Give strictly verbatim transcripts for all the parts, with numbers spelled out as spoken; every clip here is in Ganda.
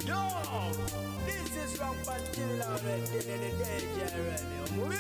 Yo, this is from Katikilo.Omukozi.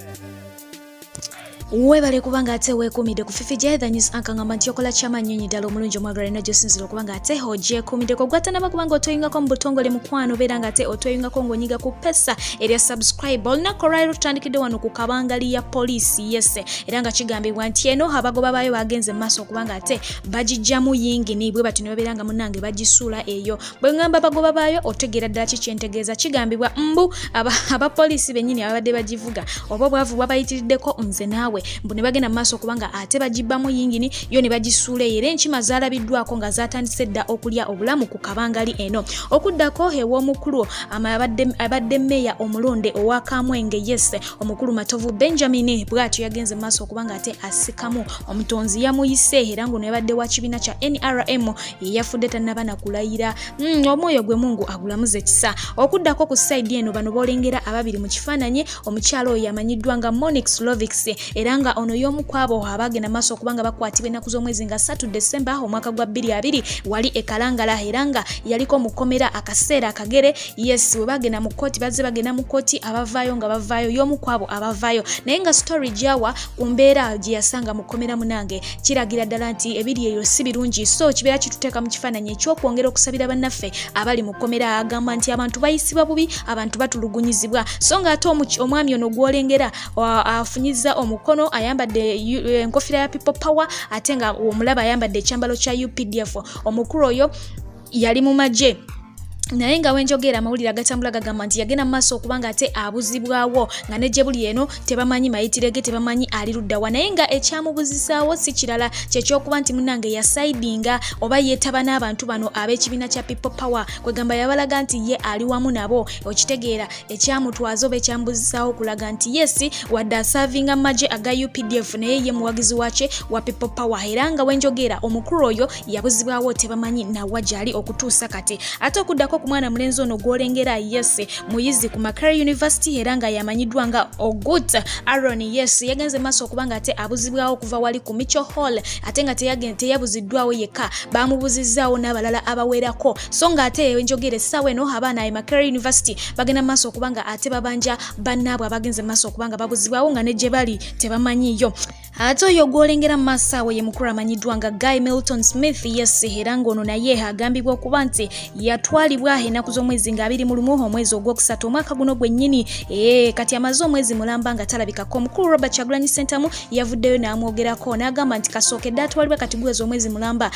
Webale kubanga ate wekumide ku Fifi the news ankangamba nti yokola chama nyinyi dalo mulunjo mwagala na josinziro kubanga ate hoje kumide ko gwatana bakubanga otoyinga ko mbutongole mukwano beranga ate otoyinga ko ngonyiga ku pesa area subscribe olna korairo tutandikide wano ku kabangali ya police yese eranga kigambibwa nti eno abagoba bayo bagenze maso kubanga ate bajijjamu yingi ni bwe batuni baberanga munange bagisula eyo bwe ngamba abagoba bayo otegera ddala kicyentegeeza kigambibwa mbu aba, aba police benyini abadde bagivuga obo bwavu babayitiriddeko nze nawe mbone bagenda maso kubanga ate bajibamu yingini yo ne bagisule ere enchi mazala biddwako nga zatandise dda okulya obulamu ku kabangali eno okuddako hewo omukulu amabadde abadde meya omulonde owa Kamwenge yese omukulu Matovu Benjamin bwatyo yagenze maso kubanga ate asikamu omutonzi yamuyise era ngo ne badde wa kibina cha N R M yafudde tanabana kulayira mm, omwoyo gwe Mungu agulamuze kisa okuddako ku side eno bano bolengera ababiri mu kifananye omukyalo yamanyiddwa nga Monix Lovix eranga ono yomu kwabo abagena maso kubanga bakwatibwe na kuzomwezi nga tatu December omwaka gwa bbiri abiri wali ekalangala eranga yaliko mukomera akaseera akagere yes we bagena mu koti bazze bagena mu koti abavayo nga bavayo yomu kwabo abavayo naye nga story jawa kumbeera gye yasanga mukomera munange kiragira ddala nti ebiri eyo si birungi so kibeera kituteeka mu kifaananyi ekyokwongera okusabira bannaffe abali mukomera agamba nti abantu bayisibwa bubi abantu batulugunyizibwa so nga ate omwami ono gwolengera afunyiza omukono ayambadde enkofira ya people power atenga omulaba ayambadde ekyambalo kya U P D F omukulu oyo yali mu maje naye nga wenjogera amawulire agatambula gagamba nti yagenda maso okubanga ate abuzibwawo nga nejje buli eno tebamanyi mayitirege tebamanyi ali luddawa naye nga ekyamubuzisaawo si kirala kyekyokuba nti munange yasaidinga oba yeetaba n'abantu bano ab'ekibiina kya people power kwegamba yabalaga nti ye ali wamu nabo okitegeera ekyamutwaza oba ekyamubuzisaawo kulaga nti yesi wadde asavinga maje aga U P D F naye ye muwagizi wace wa people power era nga wenjogera omukulu oyo yabuzibwawo tebamanyi nawa gyali okutuusa kati ate okuddako ku mwana mulenzi ono gwolengera yese muyizi ku Macquarie University era nga yamanyiddwa nga Ogut Aaron yes yagenze maso okubanga ate abuzibwawo kuva wali ku Mitchell Hall ate nga teyagenda teyabuziddwawo yekka bamubuzizaawo n'abalala abawerako so nga ate wenjogere ssaawa eno abaana e Macquarie University bagenda maso okubanga ate babanja bannaabwe abagenze maso okubanga babuzibwawo nga ne gye bali tebamanyiyo ate oyo gwolengera mu masaawe ye mukulu amanyiddwa nga Guy Milton Smith yes era ng'ono naye agambibwa okuba nti yatwalibwa ennaku z'omwezi nga abiri mu lumu omwezi ogwokusatu omwaka guno gwennyini ee kati amaze omwezi mulamba nga talabikako omukulu Robert Kyagulanyi Ssentamu yavuddeyo n'amwogerako n'agamba nti kasookedde atwalibwa kati guwezi omwezi mulamba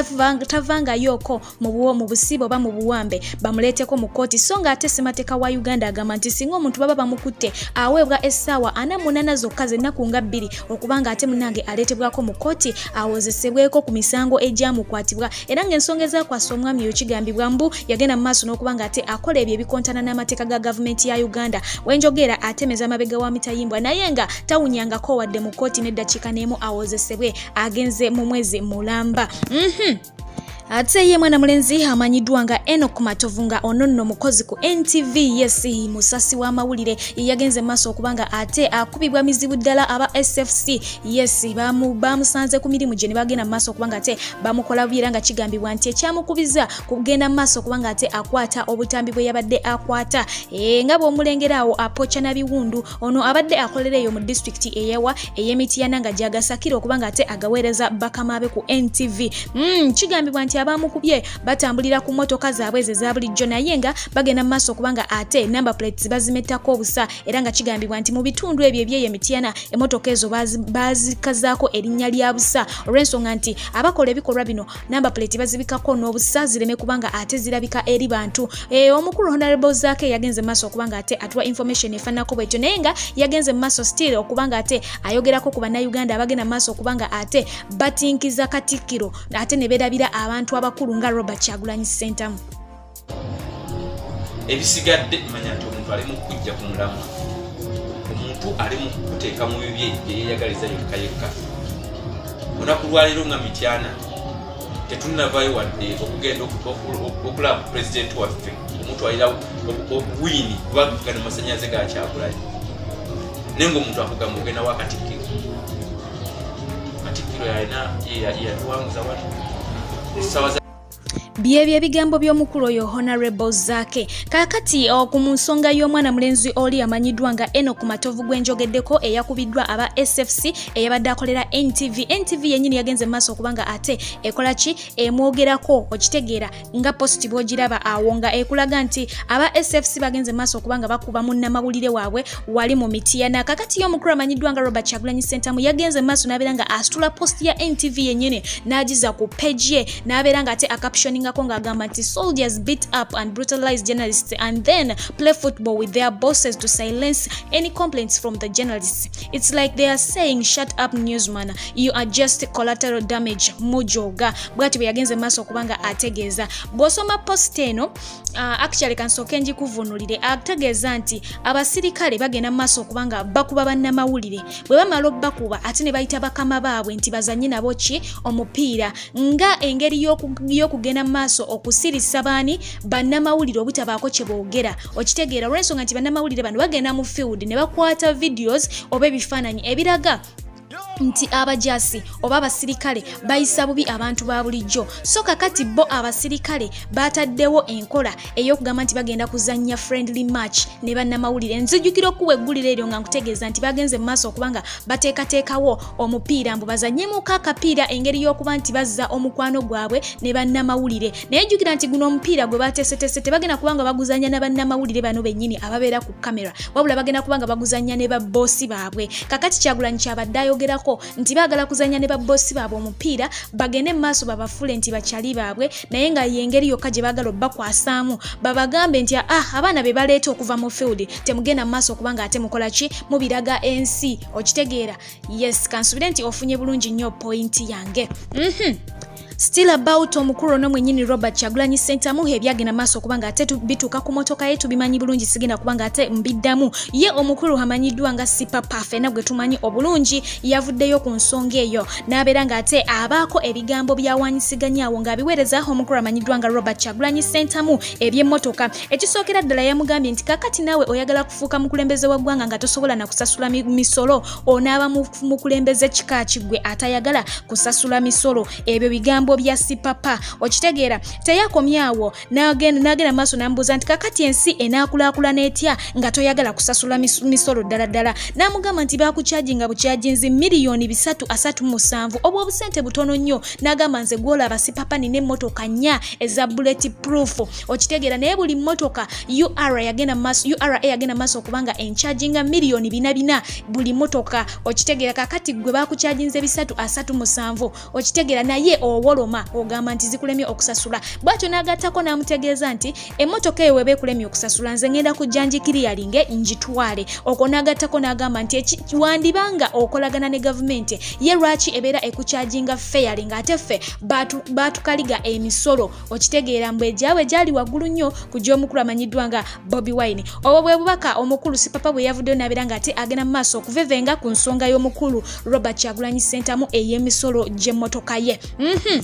tavangayooko mu busibe oba mu buwambe bamuleeteko mu kooti so nga ate ssemateeka wa Uganda agamba nti singa omuntu baba bamukutte aweebwa essaawa ana mu nnaana zokka z'ennaku nga bbiri okubanga ate munange aleetebwako mu kooti awozesebweko ku misango egyamukwatibwa era ng'ensonga ezakwasa omwami oyo kigambibwa mbu yagenda mu maaso n'okubanga ate akola ebyo ebikontana n'amateeka ga gavumenti ya Uganda wenjogera atemeza amabega wa mitayimbwa naye nga tawunyangako wadde mu kooti n'eddakiika n'emu awozesebwe agenze mu mwezi mulamba mhm ate ye mwana mulenzi amanyiddwa nga Enoch Matovu nga ononno mukozi ku N T V yes musasi wa mawulire yagenze maso okubanga ate akubibwa mizibu ddala aba S F C yes bamu bamusanze ku mirimu gye ne bagenda maso okubanga ate bamukola buyira nga kigambibwa nti ekyamukubiza kugenda maso okubanga ate akwata obutambi bwe yabadde akwata e nga bw'omulengeraawo apocha na biwundu ono abadde akolera eyo mu district eyewa ey'Emityana nga gyagasakira okubanga ate agaweereza bakamabe ku N T V mm, kigambibwa nti abamukubye batambulira ku motoka zaabwe ze za bulijjo naye nga bagenda maso kubanga ate number plates bazimetako obusa era nga kigambibwa nti mu bitundu ebyo ebyeye Mityana emotoka ezo bazikazaako erinnya lya busa olw'ensonga nti abakola ebikolwa bino number plate bazibikako n'obusa zireme kubanga ate zirabika eri bantu e, omukulu Honorable Zaake yagenze maso okubanga ate atwa information efanako bwetyo naye nga yagenze maso still okubanga ate ayogerako ku bannayuganda abagenda maso okubanga ate batinkiza Katikilo ate ne berabira abantu abakulu nga Robert Kyagulanyi Ssentamu ebisigadde manya nti omuntu ali mu kujja ku mulamwa omuntu ali mu kuteeka mu bibye byeyagaliza yekka yekka olunaku lwaliro nga Mityana tetunnavaayo wadde okugenda okulaba pulezidenti waffe omutwalira obuwini kubagana masanyaze ga Kyagulanyi naye ng'omuntu akugamba ogenda wa Katikilo Katikilo yalina yatuwanguza wano byebyo ebigambo by'omukulu oyo Honorable Zaake. Kakati ku nsonga y'omwana mulenzi oli amanyiddwa nga eno ku matovu gwenjogeddeko eyakubiddwa aba S F C eyabadde akolera N T V. N T V yennyini yagenze maaso okubanga ate ekola ki emwogerako okitegeera nga post bw'ogiraba awo nga ekulaga nti aba S F C bagenze maaso okubanga bakuba munnamawulire waabwe wali mu Mityana. Kakati y'omukulu amanyiddwa nga Robert Kyagulanyi Ssentamu yagenze maaso n'abeera nga asitula post ya N T V yennyini n'agiza ku page ye n'abeera nga ate acaptioningako ng'agamba nti soldiers beat up and brutalize journalists and then play football with their bosses to silence any complaints from the journalists. It's like they are saying shut up newsman, you are just collateral damage mujoga. Bwati bwe yagenze maaso okubanga ategeeza bw'osoma post eno uh, actually kansooke njikuvunulire ategeeza nti abasirikale bagenda maaso okubanga bakuba bannamawulire bwe bamala obbakuba ate ne bayita bakama baabwe nti bazanye nabo ki omupiira nga engeri y'okugenda maaso okusirisa baani bannamawulire obutabaako kye boogera okitegeera olw'ensonga nti bannamawulire bano bagenda mu field ne bakwata videos oba ebifaananyi ebiraga nti abajasi oba abasirikale bayisa bubi abantu ba bulijjo. So kakati bo abasirikale bataddewo enkola ey'okugamba nti bagenda kuzannya friendly match ne bannamawulire. Nzijukira okuwa eggulire eryo nga nkutegeeza nti bagenze mu maaso okubanga bateekateekawo omupiira mbu bazanyemuko akapiira engeri y'okuba nti bazza omukwano gwabwe ne bannamawulire. Naye jjukira nti guno omupiira gwe bateeseteese tebagenda kubanga baguzannya ne bannamawulire bano bennyini ababeera ku kamera, wabula bagenda kubanga baguzannya ne babboosi baabwe. Kakati Kyagulanyi kyabadde ayogerako nti baagala kuzanya ne babbosi baabwe omupiira bagende maaso babafule nti bakyali baabwe, naye nga yengeri yokka gye baagala obbakwasaamu babagambe nti ah abaana be baleeta okuva mu field temugenda maaso okubanga ate mukola ki mubiraga ensi okitegeera. Yes, kansubire nti ofunye bulungi nnyo point yange. mhm Still about omukulu ono mwennyini Robert Kyagulanyi Ssentamu ebyagenda maaso okubanga ate bituuka ku motoka ye tubimanyi bulungi sigenda kubanga ate mbiddamu. Ye omukulu amanyiddwa nga Sipapa ffenna gwe tumanyi obulungi yavuddeyo ku nsonga eyo n'abeera nga ate abaako ebigambo byawanyisiganyawo ng'abiweereza omukulu amanyiddwa nga Robert Kyagulanyi Ssentamu eby'emmotoka. Ekisookera ddala yamugambye nti kakati naawe oyagala kufuuka mukulembeze wa ggwanga nga tosobola na kusasula misolo onaaba mukulembeze kika kigwe atayagala kusasula misolo. Ebyo bigambo bya Sipapa okitegeera. Teyakomyawo n'agenda n'agenda maaso n'ambuuza nti kakati ensi enaakulaakulana etya nga toyagala kusasula misolo ddala ddala. N'amugamba nti baakukyajinga bukyajinzi miliyoni bisatu asatu musanvu obwo obusente butono nnyo. N'agamba nze gwolaba Sipapa nina emmotoka nnya eza bullet proof okitegeera, naye buli mmotoka U R yagenda maaso U R A yagenda maaso okubanga enkyajinga miliyoni bina bina buli mmotoka okitegeera. Kakati gwe baakukyajinze bisatu asatu musanvu okitegeera, naye owolo ogamba nti zikulemye okusasula. Bwatyo n'agattako n'amutegeeza nti emmotoka eyo weba ekulemye okusasula nze ngenda kujjanjikiriyalinge njitwale. Okwo n'agattako n'agamba nti wandibanga okolagana ne gavumenti ye lwaki ebeera ekukyajinga feyali ng'ate ffe baatukaliga emisolo okitegeera. Mbwe gyabwe gyali waggulu nnyo ku gy'omukulu amanyiddwa nga Bobi Wine. Obwo bwe bubaka omukulu Sipapa bwe yavuddeyo n'abeera ng'ate agenda mu maaso okuvevenga ku nsonga y'omukulu Robert Kyagulanyi Ssentamu ey'emisolo gy'emmotoka ye. mhm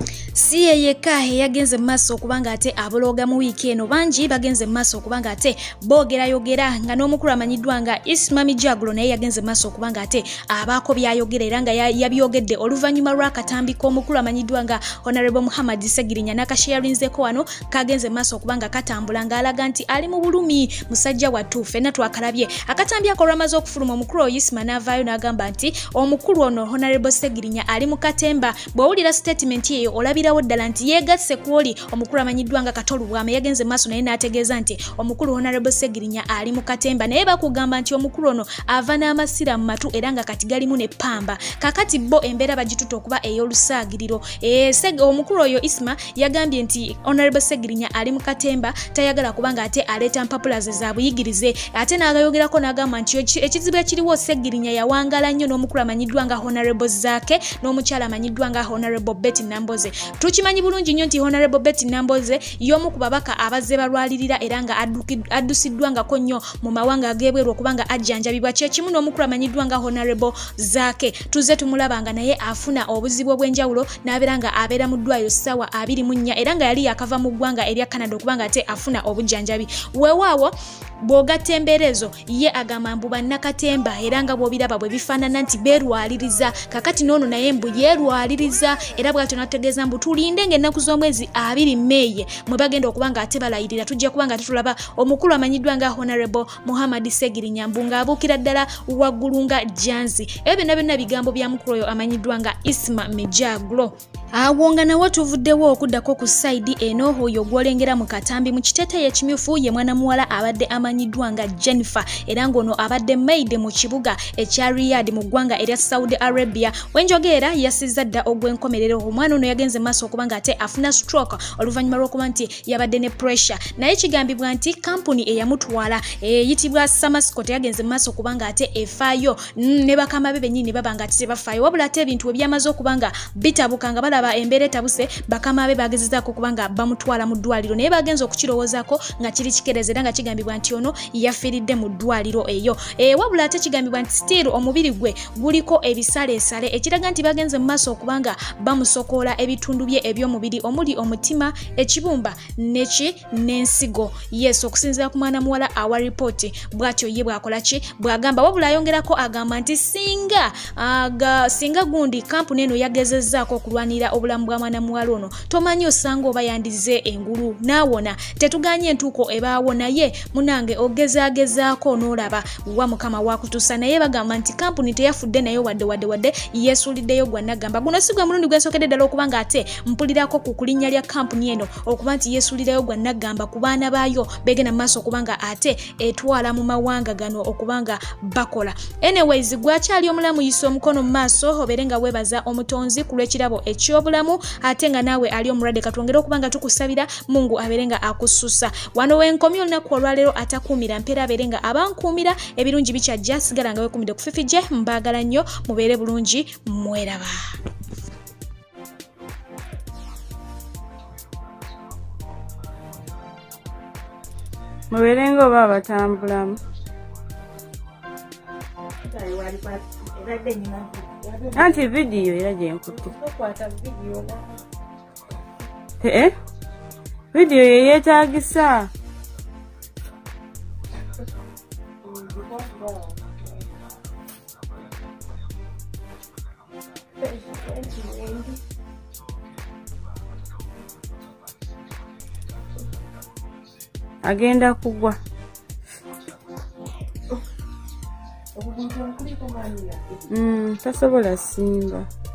Si ye yekka yagenze maaso okubanga ate abologa mu wiiki eno bangi bagenze maaso okubanga ate boogerayogera nga n'omukulu amanyiddwa nga Ismami Jagulo naye yagenze maaso okubanga ate abaako byayogera era nga yabyogedde oluvannyuma lw'akatambi k'omukulu amanyiddwa nga Honorable Muhammad Segirinya n'akasharinzeko wano kagenze maaso okubanga katambula ng'alaga nti ali mu bulumi musajja wattu ffenna twakalabye. Akatambi ako olwamaze okufuluma omukulu Isma n'avaayo n'agamba nti omukulu ono Honorable Segirinya ali mu katemba. Bw'owulira statement eyo olabi ddala nti yeegasse kwoli omukulu amanyiddwa nga Katolu Bwama yagenze maaso naye n'ategeeza nti omukulu Honorable Segirinya ali mu katemba, naye bakugamba nti omukulu ono ava n'amasira mu matu era nga kati galimu ne pamba. Kakati bo embeera bagituta okuba ey'olusaagiriro. E, omukulu oyo Isma yagambye nti Honorable Segirinya ali mu katemba tayagala kubanga ate aleeta mpapula ze za buyigirize. Ate n'agayogerako n'agamba nti ekizibu ekiriwo Segirinya yawangala nnyo n'omukulu amanyiddwa nga Honorable Zaake n'omukyala amanyiddwa nga Honorable Betty Namboze. Tukimanyi bulungi nnyo nti Honorable Betty Namboze y'omu ku babaka abazze balwalirira era nga addusiddwangako nnyo mu mawanga ag'ebweru okubanga ajjanjabibwa. Kye kimu n'omukulu amanyiddwa nga Honorable Zaake tuzze tumulabanga naye afuna obuzibu obw'enjawulo n'abeera nga abeera mu ddwaliro ssaawa abiri mu nnya era nga yali yakava mu ggwanga erya Canada okubanga ate afuna obujjanjabi. Weewaawo bw'ogatta embeerezo ye agamba mbu bannakatemba era nga bw'obiraba bwe bifaanana nti beerwaliriza kakati n'ono naye mbu yeerwaliriza era bw'atyo n'ategeeza mbu tulinde ng'ennaku z'omwezi abiri May mwe bagenda okuba nga ate balayirira tujja kuba nga tutulaba omukulu amanyiddwa nga Honorable Muhammad Segiri Nyambu ng'abuukira ddala waggulu nga Janzi. Ebyo byonna byonna bigambo bya mukulu oyo amanyiddwa nga Isma Mijaglo. Awo nga nawo tuvuddewo okuddako ku sayidi eno oyo gw'olengera mu katambi mu kiteeteeyi ekimyufu ye mwana muwala abadde amanyiddwa nga Jennifer era ng'ono abadde maid mu kibuga ekya Riyadh mu ggwanga erya Saudi Arabia. Wenjogeera yasizza dda ogw'enkomerero omwana ono yagenze maaso okuba nga ate afuna stroke oluvannyuma lw'okuba nti yabadde ne pressure naye kigambibwa nti kampuni eyamutwala eyitibwa Samascot yagenze maaso okuba nga ate efaayo ne bakama be bennyini baba nga ate tebafaayo wabula ate ebintu ebyamaze okuba nga bitabuka nga balaba embeera etabuse bakama be bagezezaako okuba nga bamutwala mu ddwaliro naye bagenza okukirowoozaako nga kiri kikeereza era nga kigambibwa nti ono yafiiridde mu ddwaliro eyo e, wabula ate kigambibwa nti still omubiri gwe guliko ebisaleesale ekiraga nti bagenze mu maaso okuba nga bamusokoola ebitundu bye eby'omubiri omuli omutima ekibumba neki n'ensigo yes okusinziira ku mwana muwala awa ripooti bw'atyo ye bw'akola ki bw'agamba wabula ayongerako agamba nti singa aga singa gundi kampuni eno yagezezzaako okulwanira obulamu bwa mwana muwala ono tomanyi osanga oba yandize engulu naawona tetuganye entuuko ebaawo naye munange ogezaagezaako n'olaba wa mukama waakutuusa naye bagamba nti kampuni teyafudde naye wadde wadde wadde yeesuuliddeyo gwa nagamba guno si gwe mulundi gwensookedde ddala okuba nga ate mpulirako ku kulinnya lya kampuni eno okuba nti yeesuulirayo gwa nagamba ku baana baayo begenda mu maaso okuba nga ate etwala mu mawanga gano okuba nga bakola. Anyways gwakyali omulamu yisa omukono mu maaso obeere nga weebaza omutonzi ku lw'ekirabo eky'obulamu ate nga naawe ali omulwadde katwongere okuba nga tukusabira Mungu abeere nga akususa. Wano wenkomye olunaku olwaleero atakuumira mpeera abeere nga abankuumira ebirungi bikyajja sigala nga weekuumidde ku Fifije mbaagala nnyo mubeere bulungi mweraba. Mubeere ng'oba abatambulamu anti vidiyo era gyenkutte ee vidiyo ye yeetaagisa agenda kugwa mm tasobola simba